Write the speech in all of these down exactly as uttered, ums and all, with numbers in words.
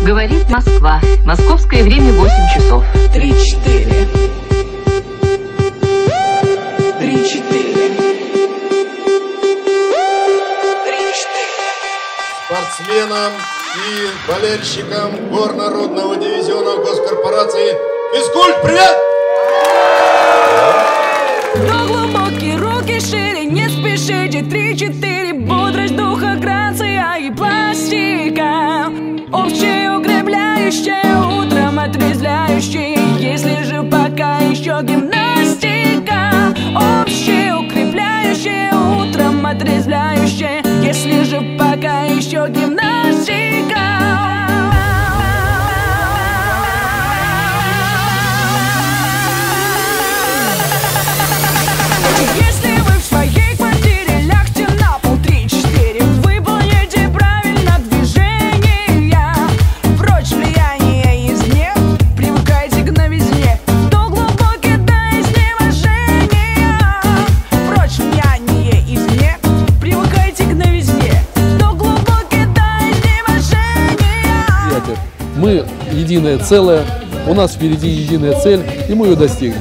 Говорит Москва. Московское время восемь часов. Три-четыре. Три-четыре. Три-четыре. Спортсменам и болельщикам горнородного дивизиона госкорпорации «Физкульт», привет! Но глубокие руки шире, не спешите. Три-четыре, бодрость духа, грация и пластика. Общее укрепляющее, утром отрезвляющее. Если же пока еще гимнастика. Общее укрепляющее, утром отрезвляющее. Если же пока еще гимнастика. Если вы в своей квартире, лягте на пол. Три-четыре, выполните правильно движения. Прочь влияние извне, привыкайте к новизне. До глубоких до изнеможения. Прочь влияние извне, привыкайте к новизне. До глубоких до изнеможения. Мы единое целое, у нас впереди единая цель, и мы ее достигнем.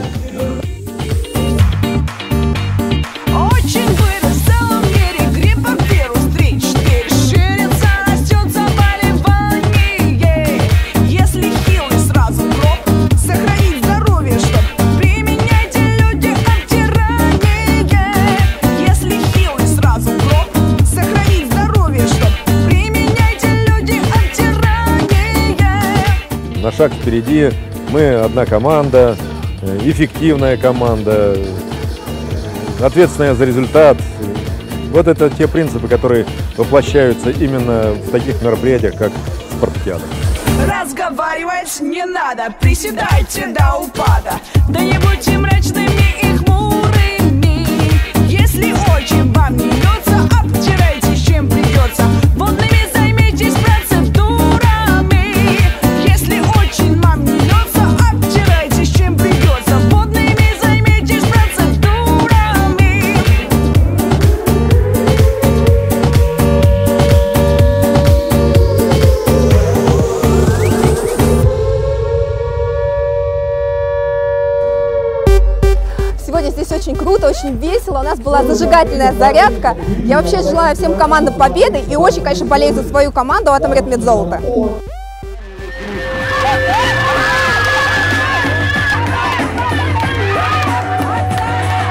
Очень вырос в целом мире грипповирус. Три-четыре, ширится, растет заболевание. Если хилый, сразу гроб. Сохранить здоровье, чтоб применяйте люди обтирание. Если хилый, сразу гроб. Сохранить здоровье, чтоб применяйте люди обтирание. На шаг впереди, мы одна команда, эффективная команда, ответственная за результат. Вот это те принципы, которые воплощаются именно в таких мероприятиях, как спартакиада. Разговаривать не надо, приседайте до упада. Да не будьте мрачными и хмурыми. Если очень вам не льется, обтирайте, чем придется. Водными займитесь процедурами. Если очень вам не льется, обтирайте, чем придется. Водными займитесь процедурами. Сегодня здесь очень круто, очень весело. У нас была зажигательная зарядка. Я вообще желаю всем командам победы и очень, конечно, болею за свою команду «Атомред Медзолото».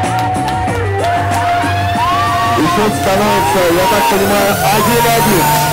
И счет становится, я так понимаю, один-один.